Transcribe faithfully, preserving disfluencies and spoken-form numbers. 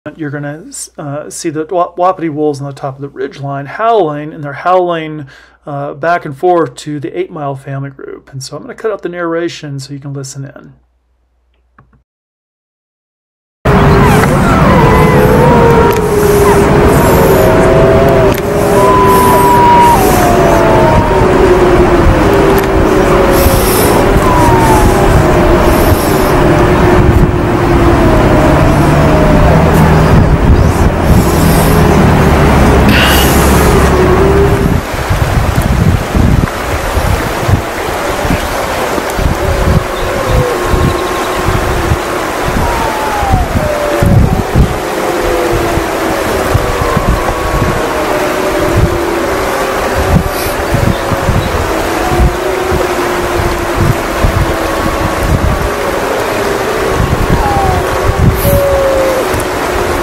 you're going to uh, see the Wapiti wolves on the top of the ridgeline howling, and they're howling uh, back and forth to the eight mile family group. And so I'm going to cut out the narration so you can listen in.